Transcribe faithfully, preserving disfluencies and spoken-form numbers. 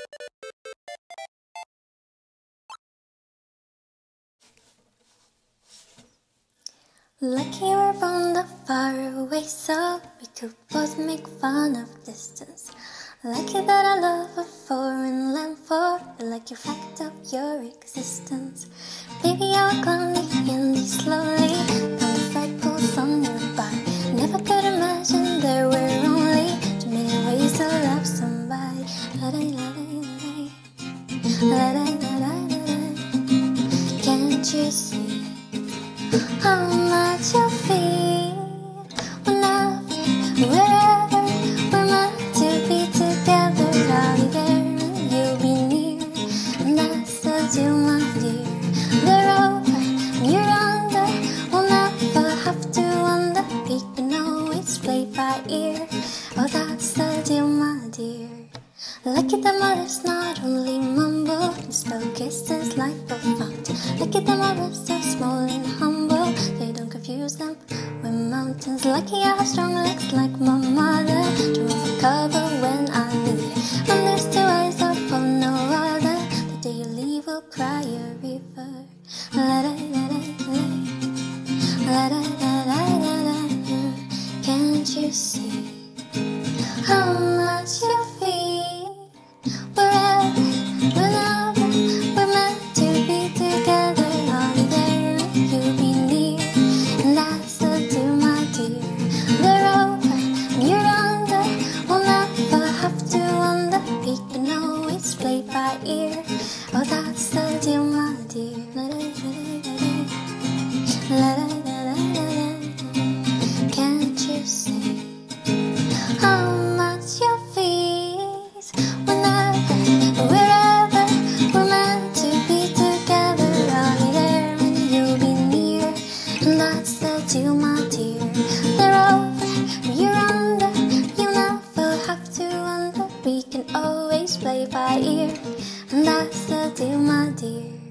Lucky we're born that far away, so we could both make fun of distance. Lucky that I love a foreign land for you, like you fact of your existence. Baby, I will climb the Andes slowly, down the flagpoles on your body. Never could imagine there were only too many ways to love somebody. La-da-la-la-la-la, la-da-la-la-la-la. Can't you see how much you feel whenever, wherever we're meant to be together? I'll be there and you'll be near, and that's the deal, my dear. They're over and you're under, we'll never have to wonder. We can always play by ear, oh that's the deal, my dear. Lucky that my lips not only mumble and spell kisses like a fountain. Lucky that my lips are small and humble, they don't confuse them with mountains. Lucky I have strong legs like my mother to run for cover when I need it. And there's two eyes up for no other, the day you leave will cry a river. La-da-da-da-da, la-da-da-da-da-da. Can't you see how much you feel wherever, whenever we're meant to be together? I'll be there and you'll be near, and that's the deal, my dear. They're over and you're under, we'll never have to wonder. We can always play by ear, oh that's the deal, my dear. La-da-da-da-da, can't you see how much you feel whenever, wherever we're meant to be together? I'll be there and you'll be near, and that's the deal, my dear. They're over and you're under, you never have to wonder. We can always play by ear, and that's the deal, my dear.